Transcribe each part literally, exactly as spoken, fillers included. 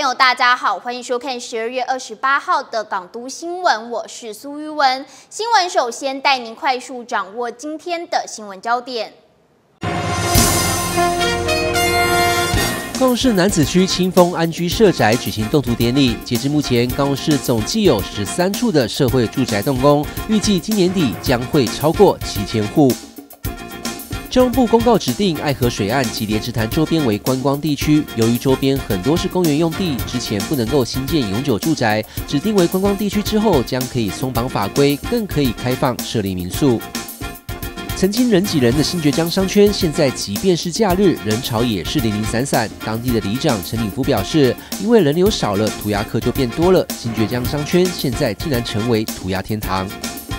友，大家好，欢迎收看十二月二十八号的港都新闻，我是苏玉文。新闻首先带您快速掌握今天的新闻焦点。 高雄市楠梓区清丰安居社宅举行动土典礼，截至目前，高雄市总计有十三处的社会住宅动工，预计今年底将会超过七千户。交通部公告指定爱河水岸及莲池潭周边为观光地区，由于周边很多是公园用地，之前不能够新建永久住宅，指定为观光地区之后，将可以松绑法规，更可以开放设立民宿。曾经人挤人的新崛江商圈，现在即便是假日，人潮也是零零散散。当地的里长陈鼎福表示，因为人流少了，涂鸦客就变多了，新崛江商圈现在竟然成为涂鸦天堂。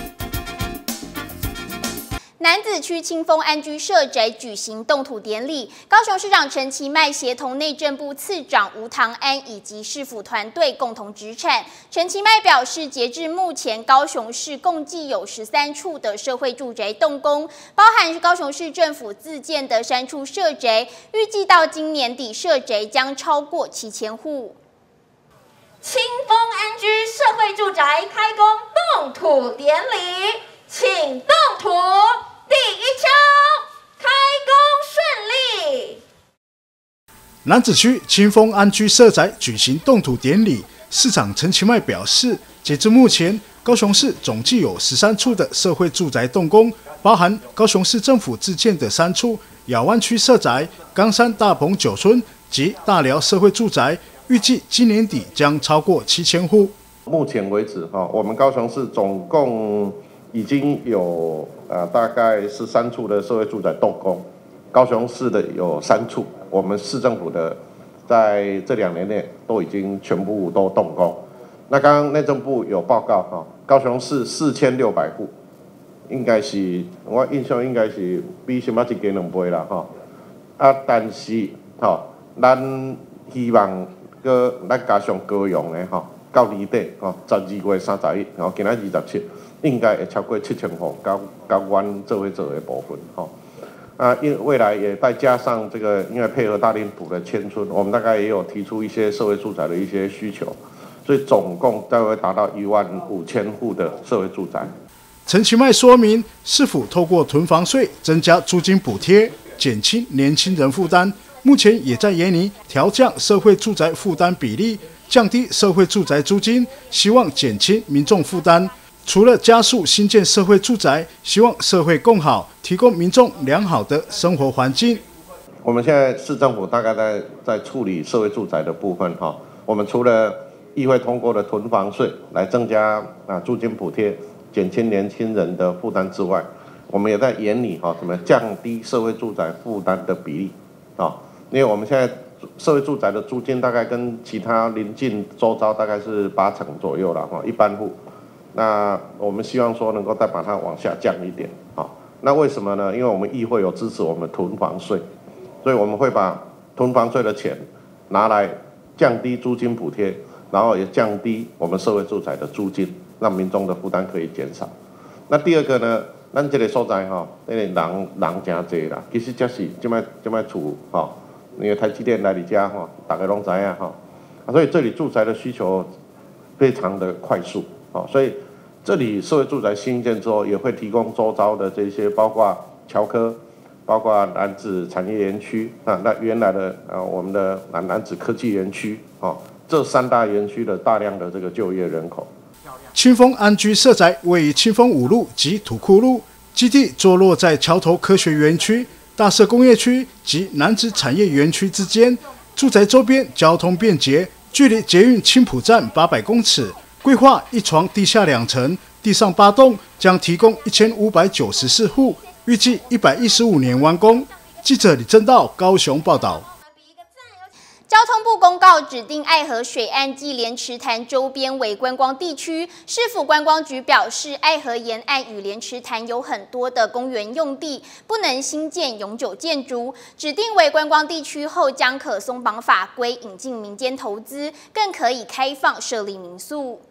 楠梓区清丰安居社宅举行动土典礼，高雄市长陈其迈协同内政部次长吴唐安以及市府团队共同植产。陈其迈表示，截至目前，高雄市共计有十三处的社会住宅动工，包含高雄市政府自建的三处社宅，预计到今年底，社宅将超过七千户。 清丰安居社会住宅开工动土典礼，请动土。第一枪，开工顺利。 楠梓区清丰安居社宅举行动土典礼，市长陈其迈表示，截至目前，高雄市总计有十三处的社会住宅动工，包含高雄市政府自建的三处亚湾区社宅、冈山大鹏九村及大寮社会住宅，预计今年底将超过七千户。 目前为止，哈，我们高雄市总共已经有呃大概十三处的社会住宅动工，高雄市的有三处，我们市政府的在这两年内都已经全部都动工。那刚刚内政部有报告哈，高雄市四千六百户，应该是我印象应该是比什么一间两倍啦哈。啊，但是哈，咱希望个咱加上高雄的哈，到年底哈，十二月三十一，然后今仔二十七。应该也超过七千户，高高湾社会者的部分哈，啊，因未来也再加上这个，因为配合大林埔的迁村，我们大概也有提出一些社会住宅的一些需求，所以总共大概会达到一万五千户的社会住宅。 陈其迈说明，市府透过囤房税增加租金补贴，减轻年轻人负担，目前也在研拟调降社会住宅负担比例，降低社会住宅租金，希望减轻民众负担。除了加速新建社会住宅，希望社会更好，提供民众良好的生活环境。 我们现在市政府大概在在处理社会住宅的部分哈，我们除了议会通过的囤房税来增加啊租金补贴，减轻年轻人的负担之外，我们也在研拟哈怎么降低社会住宅负担的比例啊，因为我们现在社会住宅的租金大概跟其他邻近周遭大概是八成左右了哈，一般户。那我们希望说能够再把它往下降一点啊。那为什么呢？因为我们议会有支持我们囤房税，所以我们会把囤房税的钱拿来降低租金补贴，然后也降低我们社会住宅的租金，让民众的负担可以减少。那第二个呢，咱这个所在哈，那个人人真多啦，其实这是这摆这摆厝哈，因为台积电来你家哈，大家拢知影哈，所以这里住宅的需求非常的快速。好，所以这里社会住宅新建之后，也会提供周遭的这些，包括侨科，包括楠梓产业园区啊，那原来的呃我们的楠楠梓科技园区啊，这三大园区的大量的这个就业人口。 清丰安居社宅位于清丰五路及土库路，基地坐落在桥头科学园区、大社工业区及楠梓产业园区之间，住宅周边交通便捷，距离捷运青埔站八百公尺。规划一床地下两层，地上八栋，将提供一千五百九十四户，预计一百一十五年完工。记者李正道高雄报道。 交通部公告指定爱河水岸及莲池潭周边为观光地区，市府观光局表示，爱河沿岸与莲池潭有很多的公园用地，不能新建永久建筑。指定为观光地区后，将可松绑法规，引进民间投资，更可以开放设立民宿。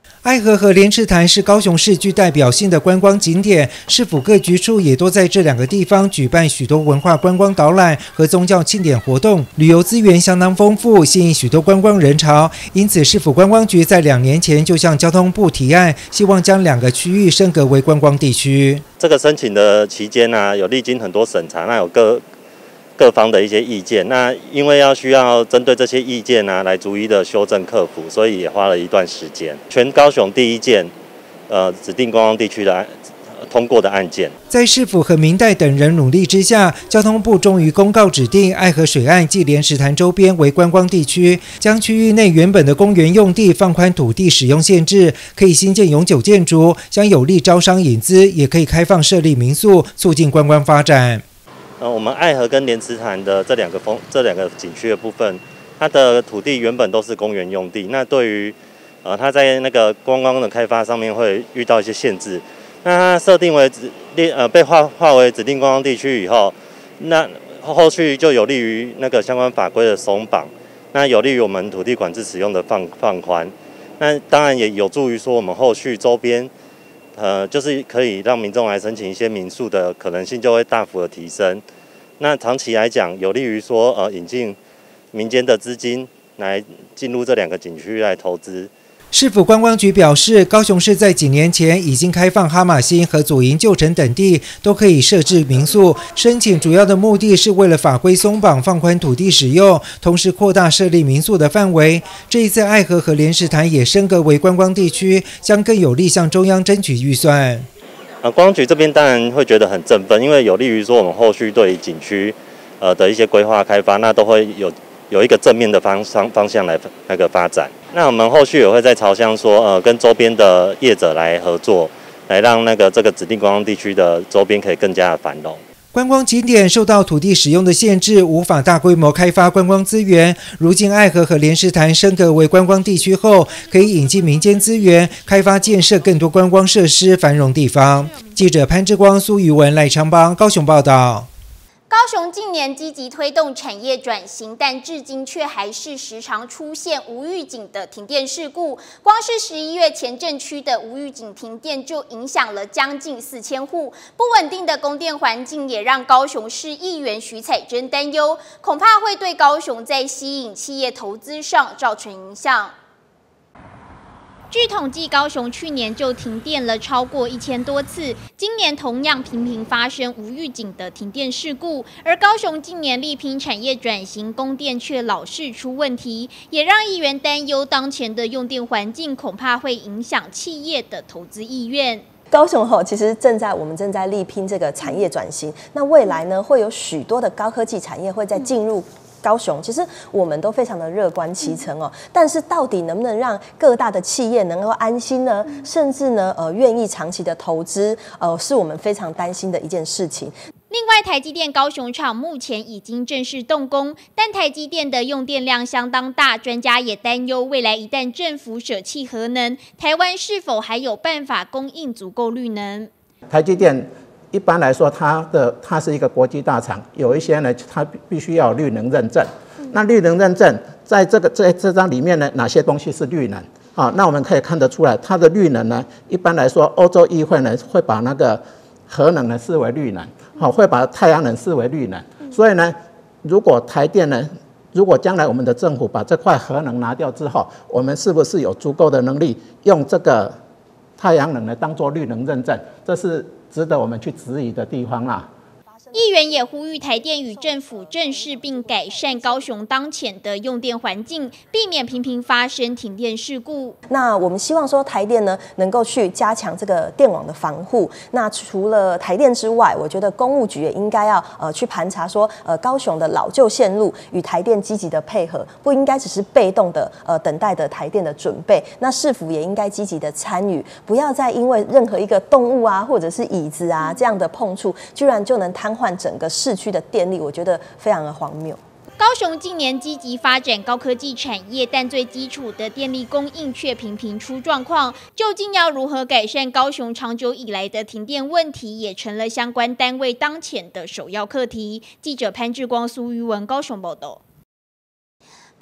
爱河和莲池潭是高雄市具代表性的观光景点，市府各局处也都在这两个地方举办许多文化观光导览和宗教庆典活动，旅游资源相当丰富，吸引许多观光人潮。因此，市府观光局在两年前就向交通部提案，希望将两个区域升格为观光地区。 这个申请的期间呢、啊，有历经很多审查，那有各各方的一些意见，那因为要需要针对这些意见呢、啊，来逐一的修正克服，所以也花了一段时间。全高雄第一件，呃，指定观光地区的通过的案件。 在市府和民代等人努力之下，交通部终于公告指定爱河水岸及莲池潭周边为观光地区，将区域内原本的公园用地放宽土地使用限制，可以新建永久建筑，将有利招商引资，也可以开放设立民宿，促进观光发展。 呃，我们爱河跟莲池潭的这两个风这两个景区的部分，它的土地原本都是公园用地，那对于呃它在那个观光的开发上面会遇到一些限制。那它设定为指列呃被划划为指定观光地区以后，那后续就有利于那个相关法规的松绑，那有利于我们土地管制使用的放放宽。那当然也有助于说我们后续周边。呃，就是可以让民众来申请一些民宿的可能性就会大幅的提升。那长期来讲，有利于说呃引进民间的资金来进入这两个景区来投资。 市府观光局表示，高雄市在几年前已经开放哈马星和左营旧城等地都可以设置民宿，申请主要的目的是为了法规松绑放宽土地使用，同时扩大设立民宿的范围。这一次爱河和莲池潭也升格为观光地区，将更有力向中央争取预算。 呃，观光局这边当然会觉得很振奋，因为有利于说我们后续对于景区呃的一些规划开发，那都会有有一个正面的方向方向来那个发展。那我们后续也会在朝向说，呃，跟周边的业者来合作，来让那个这个指定观光地区的周边可以更加的繁荣。 观光景点受到土地使用的限制，无法大规模开发观光资源。如今爱河和莲池潭升格为观光地区后，可以引进民间资源，开发建设更多观光设施，繁荣地方。记者潘志光、苏瑜文、赖昌邦高雄报道。 高雄近年积极推动产业转型，但至今却还是时常出现无预警的停电事故。光是十一月前镇区的无预警停电就影响了将近四千户。不稳定的供电环境也让高雄市议员徐彩珍担忧，恐怕会对高雄在吸引企业投资上造成影响。据统计，高雄去年就停电了超过一千多次，今年同样频频发生无预警的停电事故。而高雄近年力拼产业转型，供电却老是出问题，也让议员担忧当前的用电环境恐怕会影响企业的投资意愿。 高雄吼，其实正在我们正在力拼这个产业转型，那未来呢，会有许多的高科技产业会在进入高雄，其实我们都非常的乐观其成哦。但是到底能不能让各大的企业能够安心呢？甚至呢，呃，愿意长期的投资，呃，是我们非常担心的一件事情。 另外，台积电高雄厂目前已经正式动工，但台积电的用电量相当大，专家也担忧未来一旦政府舍弃核能，台湾是否还有办法供应足够绿能？ 台积电一般来说，它的它是一个国际大厂，有一些呢，它必须要有绿能认证。那绿能认证在这个在这张里面呢，哪些东西是绿能？啊，那我们可以看得出来，它的绿能呢，一般来说，欧洲议会呢会把那个核能呢视为绿能，好，会把太阳能视为绿能。所以呢，如果台电呢，如果将来我们的政府把这块核能拿掉之后，我们是不是有足够的能力用这个太阳能呢当做绿能认证？这是值得我们去质疑的地方啦。 议员也呼吁台电与政府正视并改善高雄当前的用电环境，避免频频发生停电事故。 那我们希望说台电呢能够去加强这个电网的防护。那除了台电之外，我觉得公务局也应该要呃去盘查说呃高雄的老旧线路与台电积极的配合，不应该只是被动的呃等待的台电的准备。那市府也应该积极的参与，不要再因为任何一个动物啊或者是椅子啊这样的碰触，居然就能瘫痪整个市区的电力，我觉得非常的荒谬。 高雄近年积极发展高科技产业，但最基础的电力供应却频频出状况。究竟要如何改善高雄长久以来的停电问题，也成了相关单位当前的首要课题。记者潘志光、苏瑜文高雄报道。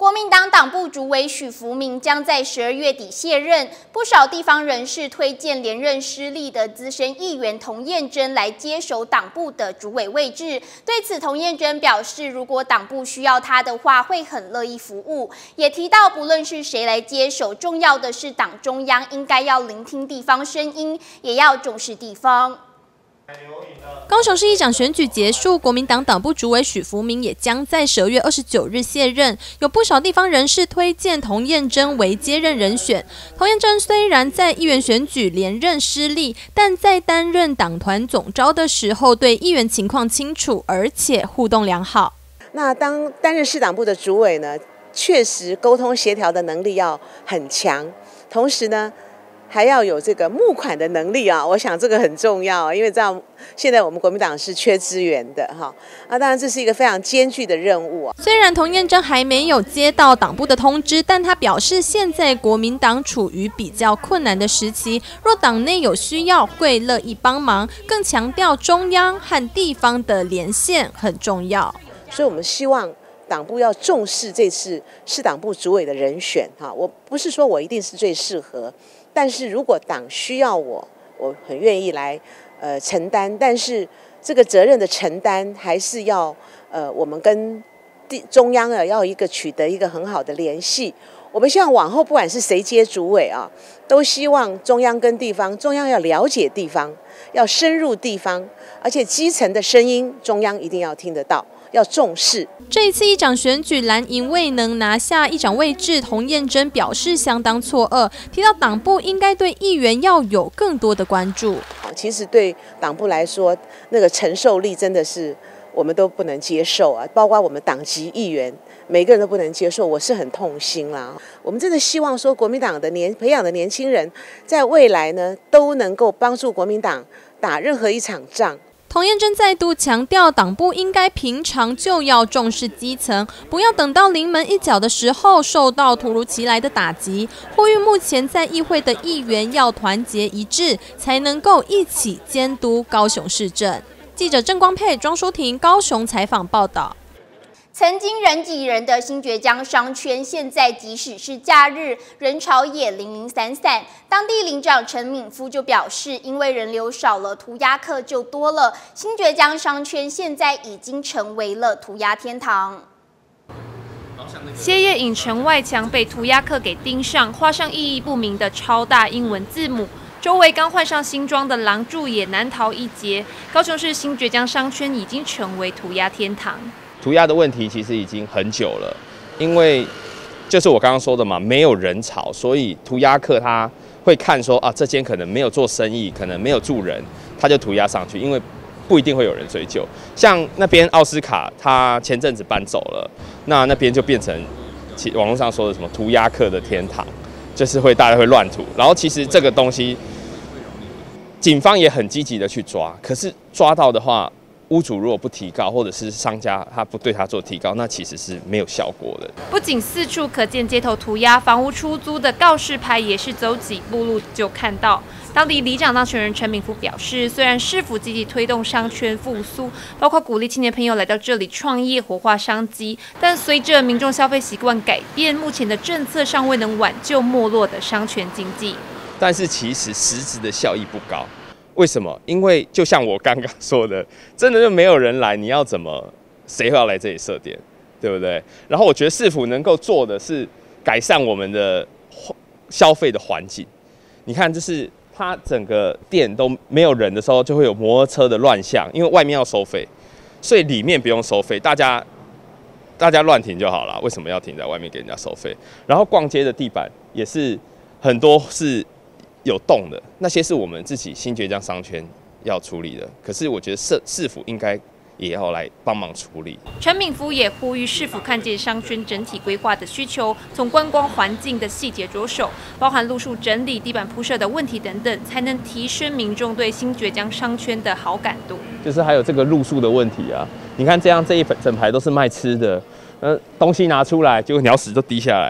国民党党部主委许福明将在十二月底卸任，不少地方人士推荐连任失利的资深议员童彦珍来接手党部的主委位置。对此，童彦珍表示，如果党部需要他的话，会很乐意服务。也提到，不论是谁来接手，重要的是党中央应该要聆听地方声音，也要重视地方。 高雄市议长选举结束，国民党党部主委许福明也将在十二月二十九日卸任。有不少地方人士推荐童彦珍为接任人选。童彦珍虽然在议员选举连任失利，但在担任党团总召的时候，对议员情况清楚，而且互动良好。 那当担任市党部的主委呢，确实沟通协调的能力要很强，同时呢，还要有这个募款的能力啊，我想这个很重要，因为这样现在我们国民党是缺资源的哈，啊，当然这是一个非常艰巨的任务啊。 虽然童彦珍还没有接到党部的通知，但他表示现在国民党处于比较困难的时期，若党内有需要，会乐意帮忙，更强调中央和地方的连线很重要。 所以我们希望党部要重视这次市党部主委的人选哈，我不是说我一定是最适合。但是如果党需要我，我很愿意来呃承担。但是这个责任的承担，还是要呃我们跟地中央啊要一个取得一个很好的联系。我们希望往后不管是谁接主委啊，都希望中央跟地方，中央要了解地方，要深入地方，而且基层的声音，中央一定要听得到。要重视。 这一次议长选举，蓝营未能拿下议长位置，童彦珍表示相当错愕，提到党部应该对议员要有更多的关注。 其实对党部来说，那个承受力真的是我们都不能接受啊，包括我们党籍议员，每个人都不能接受，我是很痛心啦。我们真的希望说，国民党的年培养的年轻人，在未来呢，都能够帮助国民党打任何一场仗。 童彦珍再度强调，党部应该平常就要重视基层，不要等到临门一脚的时候受到突如其来的打击。呼吁目前在议会的议员要团结一致，才能够一起监督高雄市政。记者郑光佩、庄淑婷高雄采访报道。 曾经人挤人的新崛江商圈，现在即使是假日，人潮也零零散散。当地领长陈敏夫就表示，因为人流少了，涂鸦客就多了。新崛江商圈现在已经成为了涂鸦天堂。 歇业影城外墙被涂鸦客给盯上，画上意义不明的超大英文字母。周围刚换上新装的廊柱也难逃一劫。高雄市新崛江商圈已经成为涂鸦天堂。 涂鸦的问题其实已经很久了，因为就是我刚刚说的嘛，没有人潮，所以涂鸦客他会看说啊，这间可能没有做生意，可能没有住人，他就涂鸦上去，因为不一定会有人追究。像那边奥斯卡，他前阵子搬走了，那那边就变成其网络上说的什么涂鸦客的天堂，就是会大家会乱涂。然后其实这个东西，警方也很积极的去抓，可是抓到的话，屋主如果不提高，或者是商家他不对他做提高，那其实是没有效果的。 不仅四处可见街头涂鸦，房屋出租的告示牌也是走几步路就看到。当地里长当选人陈敏夫表示，虽然市府积极推动商圈复苏，包括鼓励青年朋友来到这里创业、活化商机，但随着民众消费习惯改变，目前的政策尚未能挽救没落的商圈经济。 但是其实实质的效益不高。为什么？因为就像我刚刚说的，真的就没有人来，你要怎么，谁会要来这里设店，对不对？然后我觉得市府能够做的是改善我们的消费的环境。你看，就是它整个店都没有人的时候，就会有摩托车的乱象，因为外面要收费，所以里面不用收费，大家大家乱停就好了。为什么要停在外面给人家收费？然后逛街的地板也是很多是有洞的，那些是我们自己新崛江商圈要处理的。可是我觉得市市府应该也要来帮忙处理。 陈敏夫也呼吁市府看见商圈整体规划的需求，从观光环境的细节着手，包含路树整理、地板铺设的问题等等，才能提升民众对新崛江商圈的好感度。 就是还有这个路树的问题啊，你看这样这一整排都是卖吃的，呃，东西拿出来，结果鸟屎都滴下来。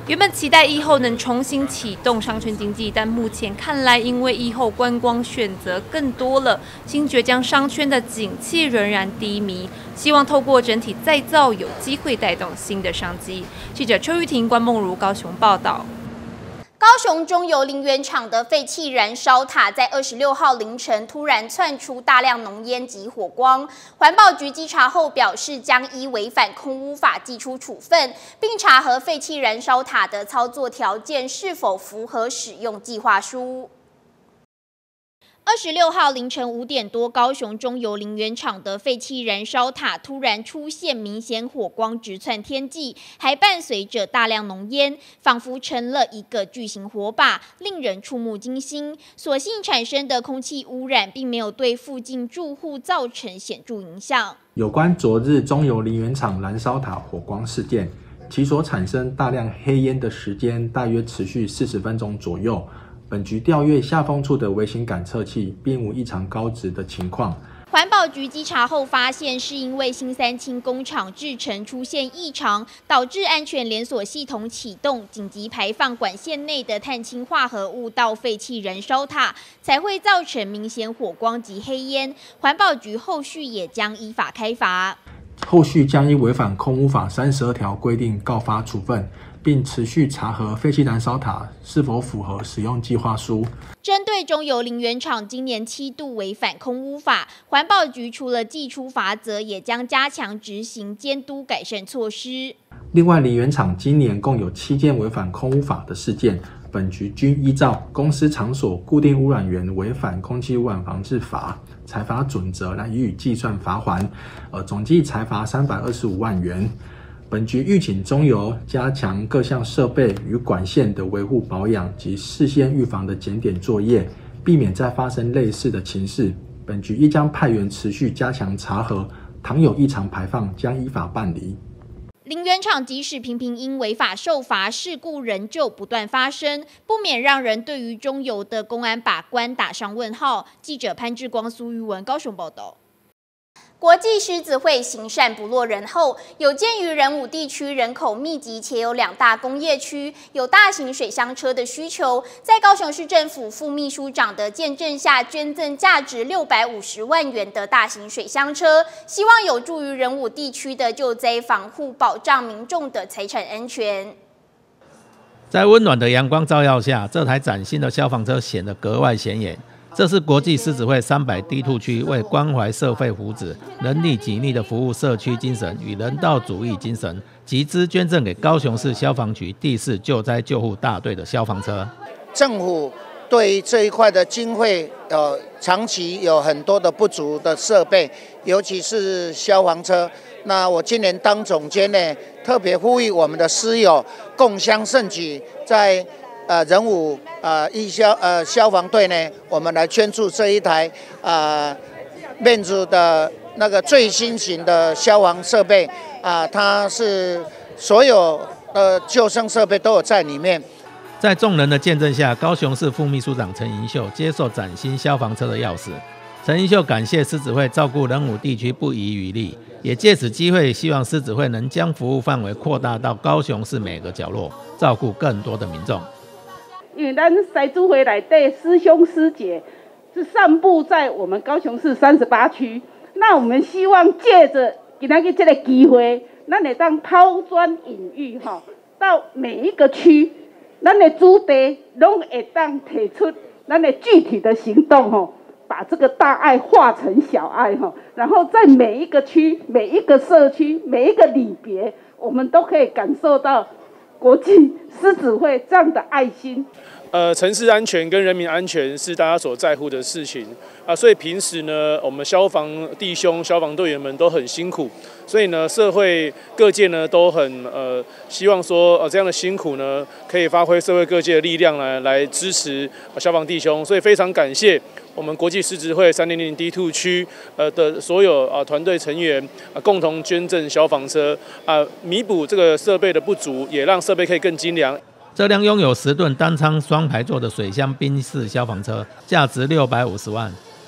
原本期待疫后能重新启动商圈经济，但目前看来，因为疫后观光选择更多了，新崛江商圈的景气仍然低迷。希望透过整体再造，有机会带动新的商机。记者邱玉婷、关梦如高雄报道。 高雄中油林园厂的废气燃烧塔在二十六号凌晨突然窜出大量浓烟及火光，环保局稽查后表示将依违反空污法寄出处分，并查核废气燃烧塔的操作条件是否符合使用计划书。二十六号凌晨五点多，高雄中油林园厂的废气燃烧塔突然出现明显火光直窜天际，还伴随着大量浓烟，仿佛成了一个巨型火把，令人触目惊心。所幸产生的空气污染并没有对附近住户造成显著影响。 有关昨日中油林园厂燃烧塔火光事件，其所产生大量黑烟的时间大约持续四十分钟左右。本局调阅下风处的微型感测器，并无异常高值的情况。 环保局稽查后发现，是因为新三轻工厂制程出现异常，导致安全连锁系统启动，紧急排放管线内的碳氢化合物到废气燃烧塔，才会造成明显火光及黑烟。环保局后续也将依法开罚， 后续将依违反空污法三十二条规定告发处分，并持续查核废气燃烧塔是否符合使用计划书。 针对中油林园厂今年七度违反空污法，环保局除了祭出罚则，也将加强执行监督改善措施。 另外，林园厂今年共有七件违反空污法的事件，本局均依照公司场所固定污染源违反空气污染防治法裁罚准则来予以计算罚锾，呃，总计裁罚三百二十五万元。本局预请中油加强各项设备与管线的维护保养及事先预防的检点作业，避免再发生类似的情势。本局亦将派员持续加强查核，倘有异常排放，将依法办理。 林园厂即使频频因违法受罚，事故仍旧不断发生，不免让人对于中油的公安把关打上问号。记者潘志光、苏玉文高雄报道。国际狮子会行善不落人后，有鉴于仁武地区人口密集且有两大工业区，有大型水箱车的需求，在高雄市政府副秘书长的见证下，捐赠价值六百五十万元的大型水箱车，希望有助于仁武地区的救灾防护，保障民众的财产安全。 在温暖的阳光照耀下，这台崭新的消防车显得格外显眼。这是国际狮子会三百 D 二 区为关怀社会福祉、人力己力的服务社区精神与人道主义精神，集资捐赠给高雄市消防局第四救灾救护大队的消防车。 政府对于这一块的经费，呃，长期有很多的不足的设备，尤其是消防车。那我今年当总监呢，特别呼吁我们的师友共襄盛举，在呃，仁武呃义消呃消防队呢，我们来捐助这一台呃面子的那个最新型的消防设备啊、呃，它是所有的救生设备都有在里面。 在众人的见证下，高雄市副秘书长陈银秀接受崭新消防车的钥匙。陈银秀感谢狮子会照顾仁武地区不遗余力，也借此机会希望狮子会能将服务范围扩大到高雄市每个角落，照顾更多的民众。 因为咱狮子会内底师兄师姐是散布在我们高雄市三十八区，那我们希望借着今仔日这个机会，咱会当抛砖引玉哈，到每一个区，咱的主题拢会当提出咱的具体的行动吼，把这个大爱化成小爱哈，然后在每一个区、每一个社区、每一个里别，我们都可以感受到国际狮子会这样的爱心。 呃，城市安全跟人民安全是大家所在乎的事情啊，所以平时呢，我们消防弟兄、消防队员们都很辛苦，所以呢，社会各界呢都很呃希望说，呃这样的辛苦呢，可以发挥社会各界的力量来来支持消防弟兄，所以非常感谢我们国际狮子会三零零 D 二 区呃的所有啊团队成员啊共同捐赠消防车啊，弥补这个设备的不足，也让设备可以更精良。 这辆拥有十吨单舱双排座的水箱宾士消防车，价值六百五十万，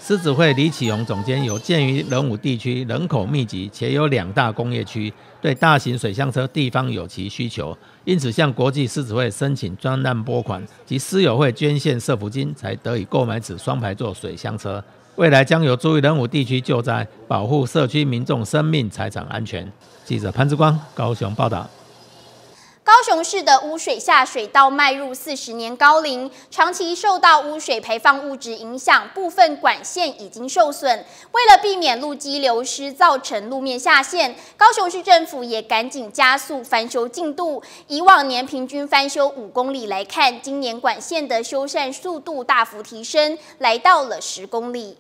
狮子会李启宏总监有鉴于仁武地区人口密集，且有两大工业区，对大型水箱车地方有其需求，因此向国际狮子会申请专案拨款及狮友会捐献社福金，才得以购买此双排座水箱车。未来将有助于仁武地区救灾，保护社区民众生命财产安全。记者潘之光高雄报道。 高雄市的污水下水道迈入四十年高龄，长期受到污水排放物质影响，部分管线已经受损。为了避免路基流失造成路面下陷，高雄市政府也赶紧加速翻修进度。以往年平均翻修五公里来看，今年管线的修缮速度大幅提升，来到了十公里。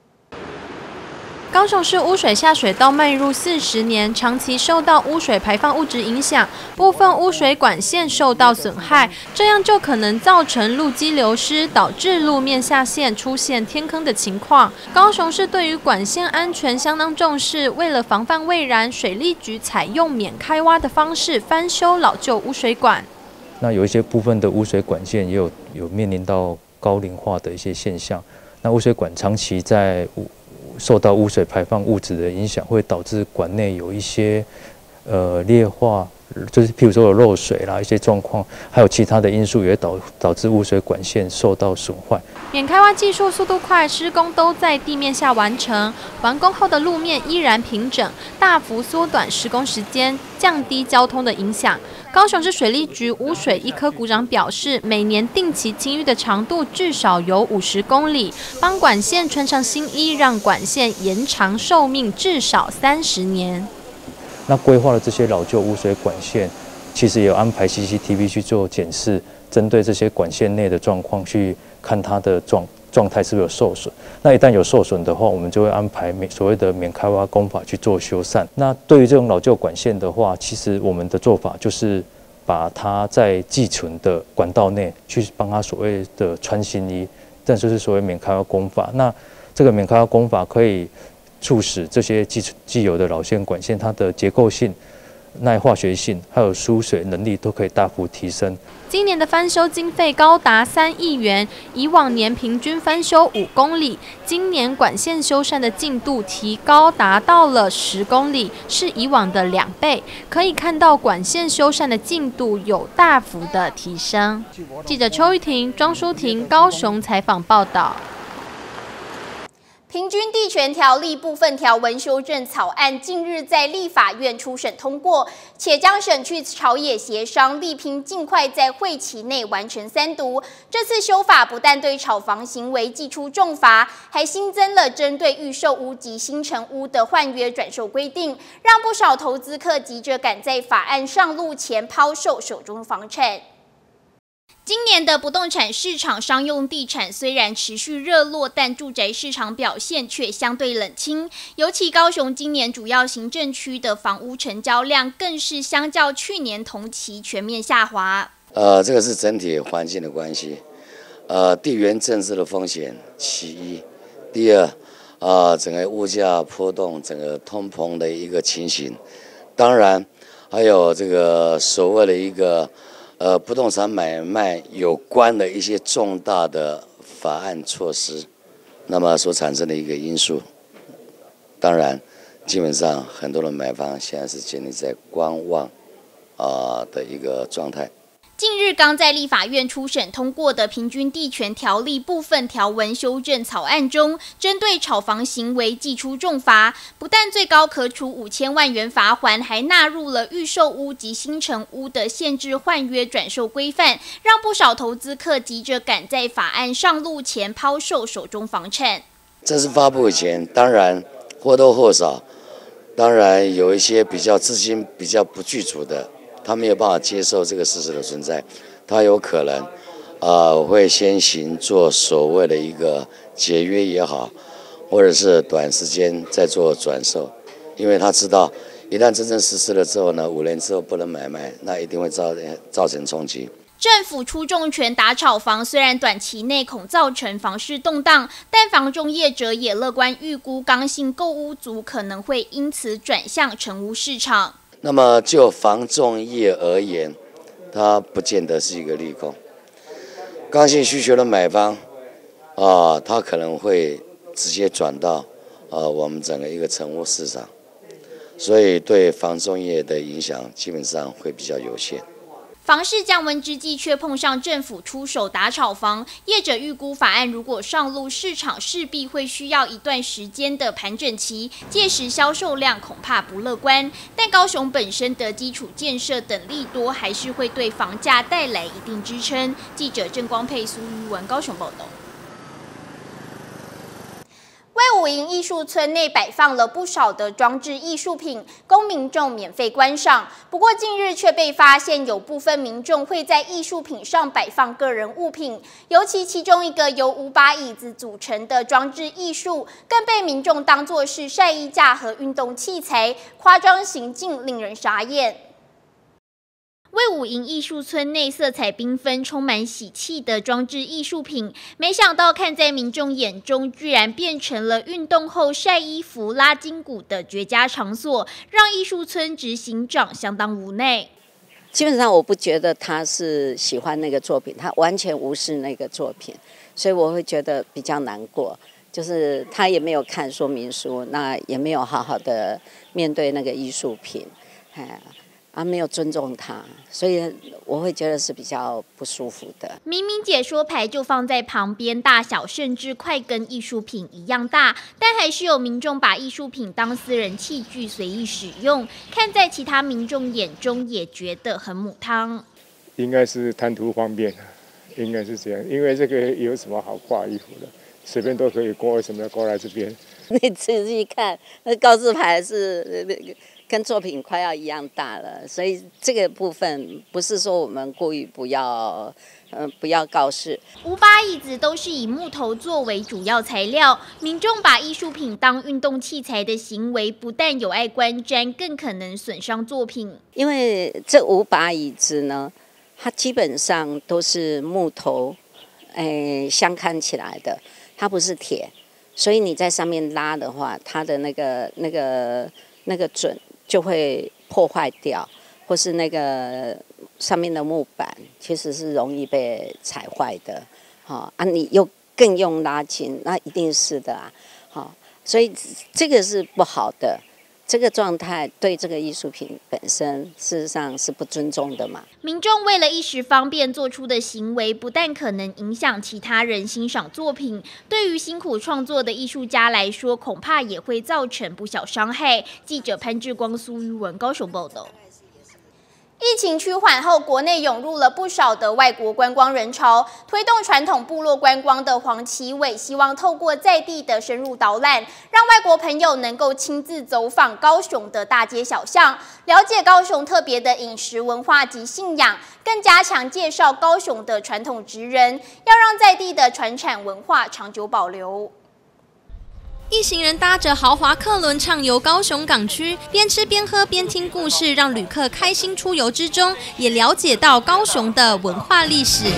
高雄市污水下水道迈入四十年，长期受到污水排放物质影响，部分污水管线受到损害，这样就可能造成路基流失，导致路面下陷，出现天坑的情况。高雄市对于管线安全相当重视，为了防范未然，水利局采用免开挖的方式翻修老旧污水管。 那有一些部分的污水管线也有有面临到高龄化的一些现象，那污水管长期在受到污水排放物质的影响，会导致管内有一些呃劣化，就是譬如说有漏水啦一些状况，还有其他的因素也导导致污水管线受到损坏。 免开挖技术速度快，施工都在地面下完成，完工后的路面依然平整，大幅缩短施工时间，降低交通的影响。高雄市水利局污水一科股长表示，每年定期清淤的长度至少有五十公里，帮管线穿上新衣，让管线延长寿命至少三十年。 那规划的这些老旧污水管线，其实也有安排 C C T V 去做检视，针对这些管线内的状况去看它的状状态是不是有受损。那一旦有受损的话，我们就会安排所谓的免开挖工法去做修缮。那对于这种老旧管线的话，其实我们的做法就是把它在寄存的管道内去帮它所谓的穿新衣，这就是所谓免开挖工法。那这个免开挖工法可以促使这些既既有的老线管线，它的结构性、耐化学性还有输水能力都可以大幅提升。 今年的翻修经费高达三亿元，以往年平均翻修五公里，今年管线修缮的进度提高达到了十公里，是以往的两倍。可以看到管线修缮的进度有大幅的提升。记者邱玉婷、庄淑婷高雄采访报道。 平均地权条例部分条文修正草案近日在立法院初审通过，且将省去朝野协商，力拼尽快在会期内完成三读。这次修法不但对炒房行为祭出重罚，还新增了针对预售屋及新成屋的换约转售规定，让不少投资客急着赶在法案上路前抛售手中房产。今年的不动产市场，商用地产虽然持续热络，但住宅市场表现却相对冷清。尤其高雄今年主要行政区的房屋成交量，更是相较去年同期全面下滑。 呃，这个是整体环境的关系，呃，地缘政治的风险其一，第二，呃，整个物价波动，整个通膨的一个情形，当然还有这个所谓的一个。呃，不动产买卖有关的一些重大的法案措施，那么所产生的一个因素，当然，基本上很多的买方现在是建立在观望啊、呃、的一个状态。 近日刚在立法院初审通过的平均地权条例部分条文修正草案中，针对炒房行为祭出重罚，不但最高可处五千万元罚锾，还纳入了预售屋及新成屋的限制换约转售规范，让不少投资客急着赶在法案上路前抛售手中房产。 这次发布以前，当然或多或少，当然有一些比较资金比较不具足的。他没有办法接受这个事实的存在，他有可能，呃，会先行做所谓的一个解约也好，或者是短时间再做转售，因为他知道，一旦真正实施了之后呢，五年之后不能买卖，那一定会造造成冲击。 政府出重拳打炒房，虽然短期内恐造成房市动荡，但房仲业者也乐观预估，刚性购屋族可能会因此转向成屋市场。 那么就房仲业而言，它不见得是一个利空。刚性需求的买方，啊，他可能会直接转到呃我们整个一个成屋市场，所以对房仲业的影响基本上会比较有限。 房市降温之际，却碰上政府出手打炒房，业者预估法案如果上路，市场势必会需要一段时间的盘整期，届时销售量恐怕不乐观。但高雄本身的基础建设等利多，还是会对房价带来一定支撑。记者郑光佩、苏玉文高雄报道。魏武营艺术村内摆放了不少的装置艺术品，供民众免费观赏。不过近日却被发现有部分民众会在艺术品上摆放个人物品，尤其其中一个由五把椅子组成的装置艺术，更被民众当作是晒衣架和运动器材，夸张行径令人傻眼。魏武营艺术村内色彩缤纷、充满喜气的装置艺术品，没想到看在民众眼中，居然变成了运动后晒衣服、拉筋骨的绝佳场所，让艺术村执行长相当无奈。 基本上我不觉得他是喜欢那个作品，他完全无视那个作品，所以我会觉得比较难过。就是他也没有看说明书，那也没有好好的面对那个艺术品，哎。啊，没有尊重他，所以我会觉得是比较不舒服的。 明明解说牌就放在旁边，大小甚至快跟艺术品一样大，但还是有民众把艺术品当私人器具随意使用，看在其他民众眼中也觉得很母汤。 应该是贪图方便，应该是这样，因为这个有什么好挂衣服的，随便都可以挂，为什么要挂在这边？ 你仔细看，那告示牌是那个。跟作品快要一样大了，所以这个部分不是说我们故意不要，呃，不要告示。 五把椅子都是以木头作为主要材料，民众把艺术品当运动器材的行为，不但有碍观瞻，更可能损伤作品。 因为这五把椅子呢，它基本上都是木头，诶，相看起来的，它不是铁，所以你在上面拉的话，它的那个那个那个准。就会破坏掉，或是那个上面的木板其实是容易被踩坏的，好啊，你又更用拉筋，那一定是的啊，好，所以这个是不好的。这个状态对这个艺术品本身事实上是不尊重的嘛。 民众为了一时方便做出的行为，不但可能影响其他人欣赏作品，对于辛苦创作的艺术家来说，恐怕也会造成不小伤害。记者潘志光、苏玉文高雄报道。疫情趋缓后，国内涌入了不少的外国观光人潮，推动传统部落观光的黄奇伟希望透过在地的深入导览，让外国朋友能够亲自走访高雄的大街小巷，了解高雄特别的饮食文化及信仰，更加强介绍高雄的传统职人，要让在地的传产文化长久保留。 一行人搭着豪华客轮畅游高雄港区，边吃边喝边听故事，让旅客开心出游之中，也了解到高雄的文化历史。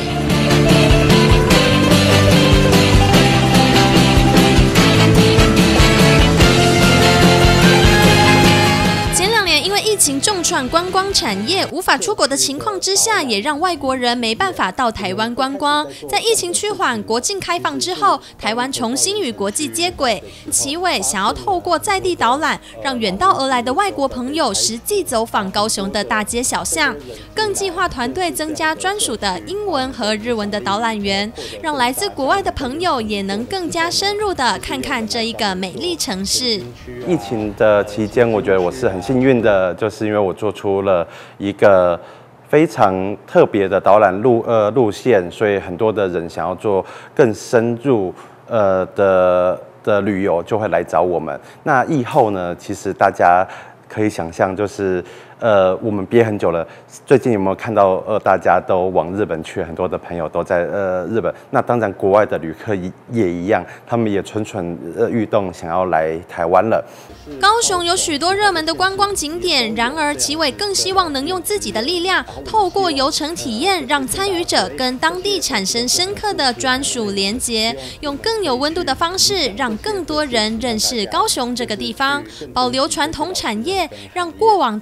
因为疫情重创观光产业，无法出国的情况之下，也让外国人没办法到台湾观光。在疫情趋缓、国境开放之后，台湾重新与国际接轨。奇伟想要透过在地导览，让远道而来的外国朋友实际走访高雄的大街小巷，更计划团队增加专属的英文和日文的导览员，让来自国外的朋友也能更加深入的看看这一个美丽城市。 疫情的期间，我觉得我是很幸运的。就是因为我做出了一个非常特别的导览路呃路线，所以很多的人想要做更深入呃的的旅游，就会来找我们。那疫后呢，其实大家可以想象，就是呃我们憋很久了。最近有没有看到呃大家都往日本去，很多的朋友都在呃日本。那当然，国外的旅客也一样，他们也蠢蠢呃欲动，想要来台湾了。 高雄有许多热门的观光景点，然而奇伟更希望能用自己的力量，透过游程体验，让参与者跟当地产生深刻的专属连结，用更有温度的方式，让更多人认识高雄这个地方，保留传统产业，让过往的点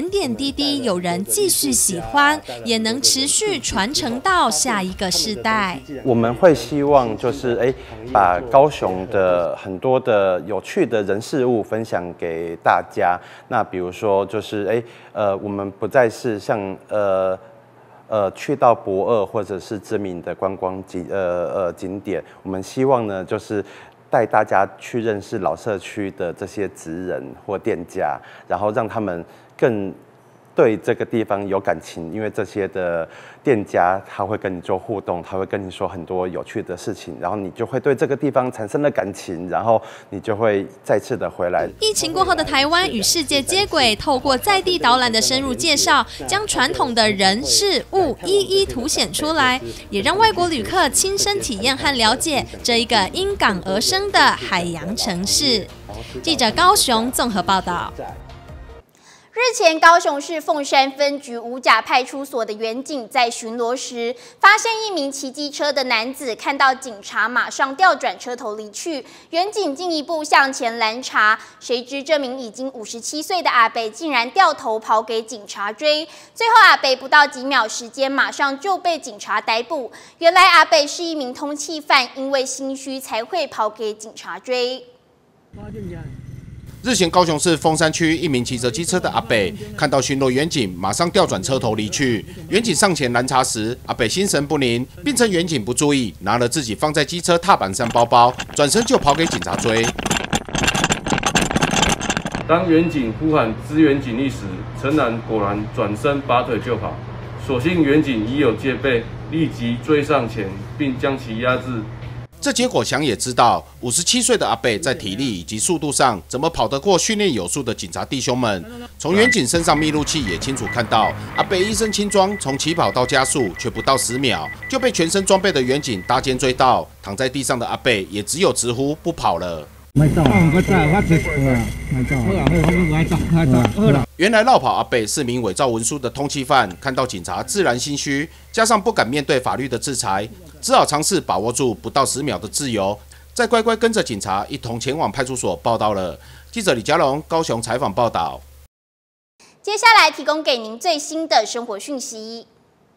点点滴滴有人继续喜欢，也能持续传承到下一个世代。 我们会希望就是哎，把高雄的很多的有趣的人事物分享给大家。那比如说就是哎呃，我们不再是像呃。呃，去到博二或者是知名的观光景呃呃景点，我们希望呢，就是带大家去认识老社区的这些职人或店家，然后让他们更对这个地方有感情，因为这些的店家他会跟你做互动，他会跟你说很多有趣的事情，然后你就会对这个地方产生了感情，然后你就会再次的回来。 疫情过后的台湾与世界接轨，透过在地导览的深入介绍，将传统的人事物一一凸显出来，也让外国旅客亲身体验和了解这一个因港而生的海洋城市。记者高雄综合报道。 日前，高雄市凤山分局五甲派出所的员警在巡逻时，发现一名骑机车的男子看到警察，马上调转车头离去。员警进一步向前拦查，谁知这名已经五十七岁的阿伯竟然掉头跑给警察追。最后，阿伯不到几秒时间，马上就被警察逮捕。原来阿伯是一名通缉犯，因为心虚才会跑给警察追。 日前，高雄市凤山区一名骑着机车的阿伯看到巡逻员警，马上调转车头离去。员警上前拦查时，阿伯心神不宁，并趁员警不注意，拿了自己放在机车踏板上包包，转身就跑给警察追。 当员警呼喊支援警力时，陈男果然转身拔腿就跑。所幸员警已有戒备，立即追上前，并将其压制。 这结果想也知道，五十七岁的阿伯在体力以及速度上怎么跑得过训练有素的警察弟兄们？从员警身上密录器也清楚看到，阿伯一身轻装，从起跑到加速却不到十秒，就被全身装备的员警搭肩追到。躺在地上的阿伯也只有直呼不跑了。原来落跑阿伯是名伪造文书的通缉犯，看到警察自然心虚，加上不敢面对法律的制裁，只好尝试把握住不到十秒的自由，再乖乖跟着警察一同前往派出所报到了。记者李嘉龙高雄采访报道。 接下来提供给您最新的生活讯息。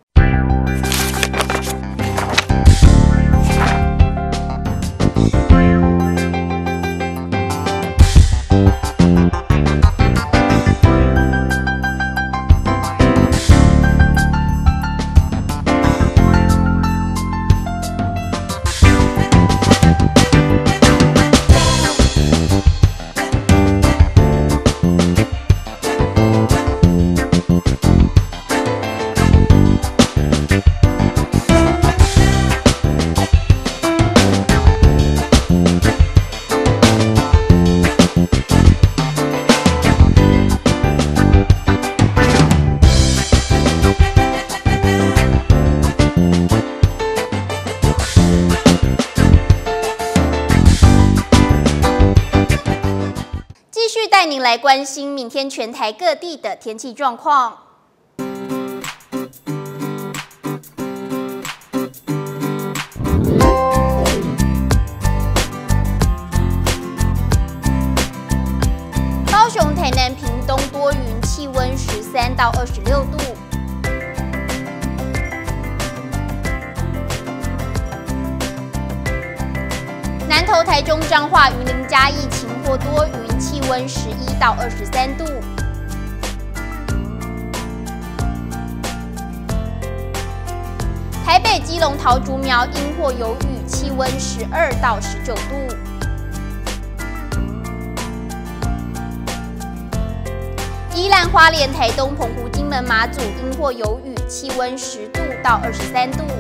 带您来关心明天全台各地的天气状况。高雄、台南、屏东多云，气温十三到二十六度。南投、台中、彰化、云林、嘉义晴或多云，气温十一到二十三度。台北、基隆、桃竹苗阴或有雨，气温十二到十九度。宜兰、花莲、台东、澎湖、金门、马祖阴或有雨，气温十度到二十三度。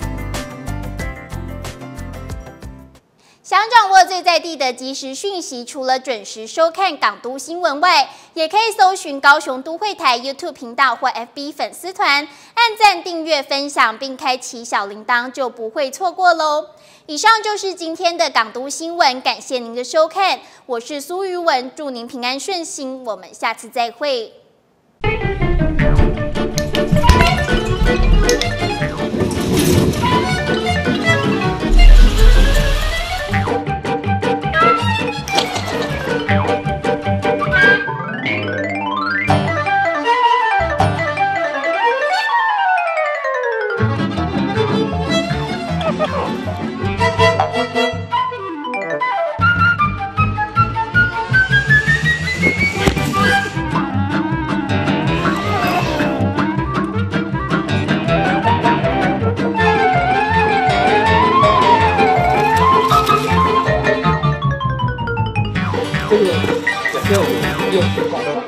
想掌握最在地的即时讯息，除了准时收看港都新闻外，也可以搜寻高雄都会台 YouTube 频道或 F B 粉丝团，按赞、订阅、分享，并开启小铃铛，就不会错过喽。以上就是今天的港都新闻，感谢您的收看，我是苏瑜文，祝您平安顺心，我们下次再会。 这个假设我们用手工。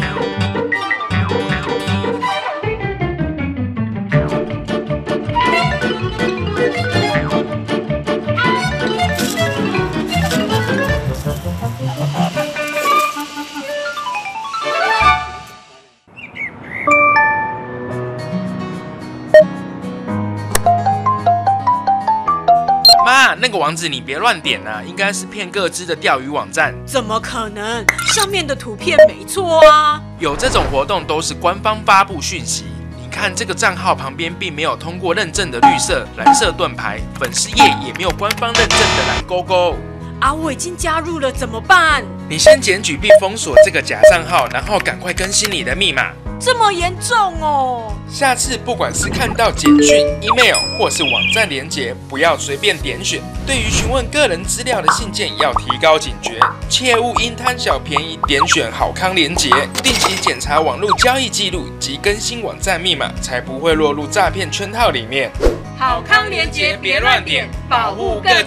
妈，那个网址你别乱点啊，应该是骗个资的钓鱼网站。 怎么可能？上面的图片没错啊。 有这种活动都是官方发布讯息。你看这个账号旁边并没有通过认证的绿色、蓝色盾牌，粉丝页也没有官方认证的蓝勾勾。 啊，我已经加入了，怎么办？ 你先检举并封锁这个假账号，然后赶快更新你的密码。 这么严重哦！ 下次不管是看到简讯、email 或是网站连结，不要随便点选。对于询问个人资料的信件，也要提高警觉，切勿因贪小便宜点选好康连结。定期检查网络交易记录及更新网站密码，才不会落入诈骗圈套里面。 好康连结别乱点，保护个